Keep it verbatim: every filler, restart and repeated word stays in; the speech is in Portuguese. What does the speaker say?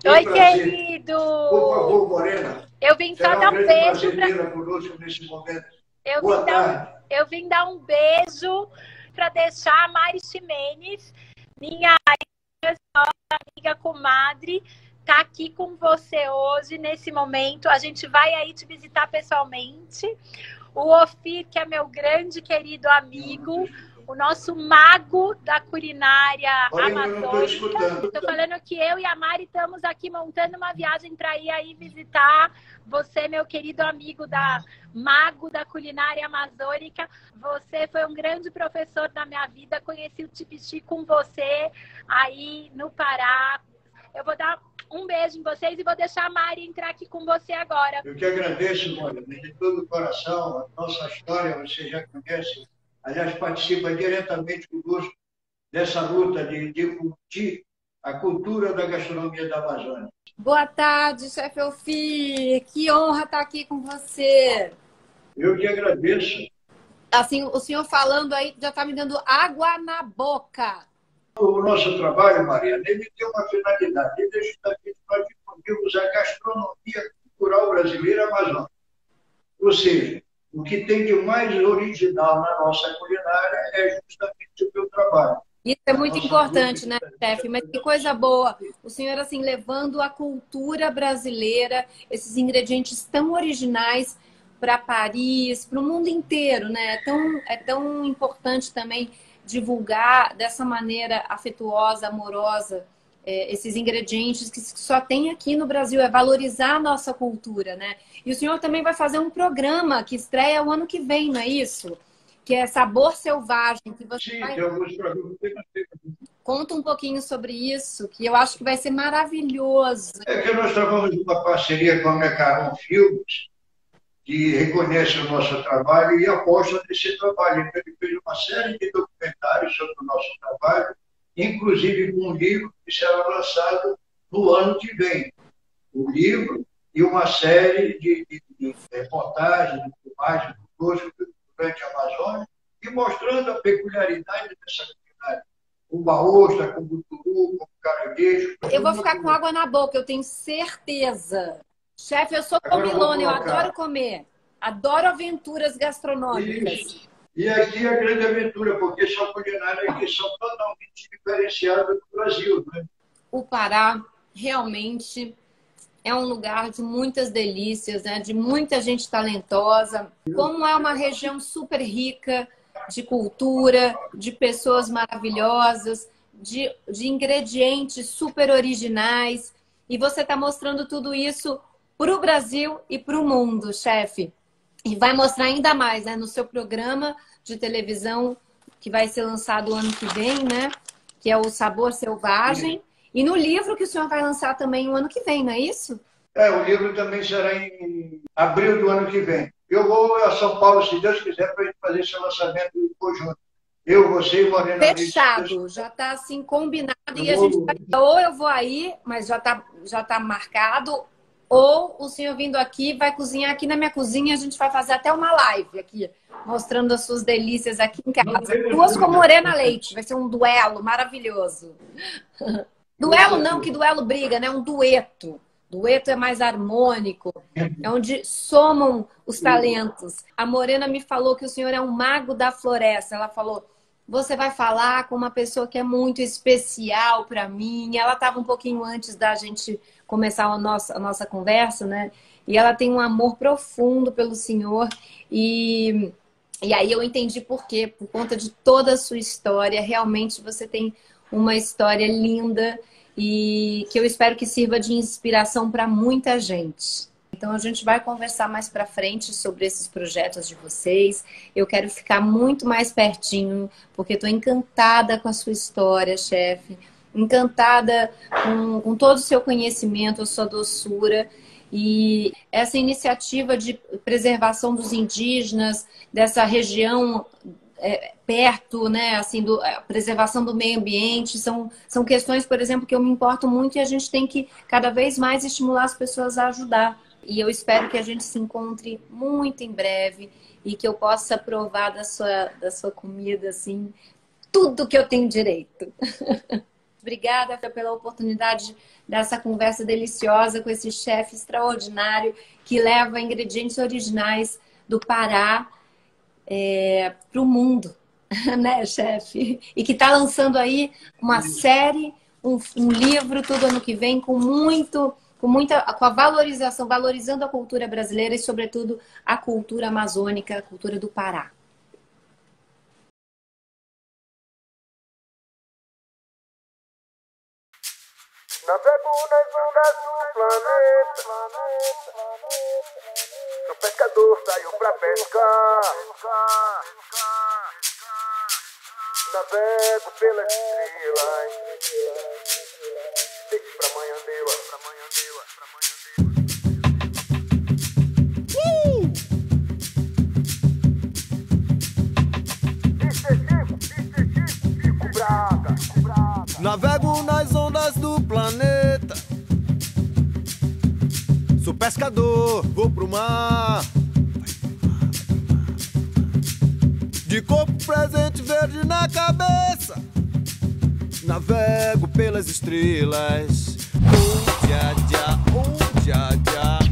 Oi, querido! Por favor, Morena. Eu vim só dar um beijo para conosco nesse momento. Eu Boa vim, tarde. dar, eu vim dar um beijo para deixar a Mari Ximenes, minha amiga comadre, tá aqui com você hoje, nesse momento. A gente vai aí te visitar pessoalmente. O Ofir, que é meu grande querido amigo, o nosso mago da culinária amazônica. Estou falando que eu e a Mari estamos aqui montando uma viagem para ir aí visitar você, meu querido amigo da mago da culinária amazônica. Você foi um grande professor na minha vida. Conheci o Tipiti com você aí no Pará. Eu vou dar um beijo em vocês e vou deixar a Mari entrar aqui com você agora. Eu que agradeço, Mônica, de todo o coração. A nossa história você já conhece. Aliás, participa diretamente conosco dessa luta de difundir a cultura da gastronomia da Amazônia. Boa tarde, chefe Ofir. Que honra estar aqui com você. Eu que agradeço. Assim, o senhor falando aí já está me dando água na boca. O nosso trabalho, Maria, deve ter uma finalidade. Ele é justamente para difundirmos a gastronomia cultural brasileira amazônica. Ou seja, o que tem de mais original na nossa culinária é justamente o meu trabalho. Isso é muito importante, né, chefe? Mas que coisa boa. O senhor, assim, levando a cultura brasileira, esses ingredientes tão originais para Paris, para o mundo inteiro, né? É tão, é tão importante também divulgar dessa maneira afetuosa, amorosa, é, esses ingredientes que só tem aqui no Brasil, é valorizar a nossa cultura, né? E o senhor também vai fazer um programa que estreia o ano que vem, não é isso? Que é Sabor Selvagem. Que você Sim, vai... tem alguns programas. Conta um pouquinho sobre isso, que eu acho que vai ser maravilhoso. É que nós trabalhamos uma parceria com a Mecaron Filmes, que reconhece o nosso trabalho e aposta nesse trabalho. Então, ele fez uma série de documentários sobre o nosso trabalho, inclusive com um livro que será lançado no ano que vem. O livro e uma série de, de, de reportagens, de filmagens conosco durante a Amazônia e mostrando a peculiaridade dessa culinária. Com baostra, com buturu, com caranguejo. Eu vou ficar com água na boca, eu tenho certeza. Chefe, eu sou comilona, eu adoro comer. Adoro aventuras gastronômicas. Isso. E aqui é a grande aventura, porque são culinárias que são totalmente diferenciadas do Brasil, né? O Pará realmente é um lugar de muitas delícias, né? De muita gente talentosa. Como é uma região super rica de cultura, de pessoas maravilhosas, de, de ingredientes super originais. E você está mostrando tudo isso para o Brasil e para o mundo, chefe. E vai mostrar ainda mais, né? No seu programa de televisão, que vai ser lançado o ano que vem, né? Que é o Sabor Selvagem. E no livro que o senhor vai lançar também o ano que vem, não é isso? É, o livro também será em abril do ano que vem. Eu vou a São Paulo, se Deus quiser, para a gente fazer esse lançamento em conjunto. Eu, você e Morena. Fechado, já está assim combinado. Eu e a vou... gente vai... Ou eu vou aí, mas já está já tá marcado, ou o senhor vindo aqui vai cozinhar aqui na minha cozinha. A gente vai fazer até uma live aqui, mostrando as suas delícias aqui em casa. Duas com Morena Leite. Vai ser um duelo maravilhoso. Duelo não, que duelo briga, né? Um dueto. Dueto é mais harmônico, é onde somam os talentos. A Morena me falou que o senhor é um mago da floresta. Ela falou, você vai falar com uma pessoa que é muito especial para mim. Ela estava um pouquinho antes da gente começar a nossa, a nossa conversa, né? E ela tem um amor profundo pelo senhor. E, e aí eu entendi por quê. Por conta de toda a sua história. Realmente você tem uma história linda e que eu espero que sirva de inspiração para muita gente. Então a gente vai conversar mais para frente sobre esses projetos de vocês. Eu quero ficar muito mais pertinho, porque estou encantada com a sua história, chefe. Encantada com, com todo o seu conhecimento, a sua doçura. E essa iniciativa de preservação dos indígenas, dessa região É, perto, né, assim, do, a preservação do meio ambiente, são, são questões, por exemplo, que eu me importo muito e a gente tem que cada vez mais estimular as pessoas a ajudar. E eu espero que a gente se encontre muito em breve e que eu possa provar da sua, da sua comida, assim, tudo que eu tenho direito. Obrigada pela oportunidade dessa conversa deliciosa com esse chefe extraordinário que leva ingredientes originais do Pará é, para o mundo, né, chefe? E que está lançando aí uma série, um, um livro, tudo ano que vem, com muito, com muita, com a valorização, valorizando a cultura brasileira e, sobretudo, a cultura amazônica, a cultura do Pará. Navego nas ondas do planeta. O pescador saiu pra pescar. Navego pelas estrelas. Deixe pra amanhã dela, pra amanhã dela, pra amanhã dela. Isso é Chico, isso é Chico, Chico Braga, Chico Braga. Navego nas ondas do planeta. Sou pescador, vou pro mar. De corpo presente verde na cabeça. Navego pelas estrelas. Oh, dia, dia, oh, dia, dia.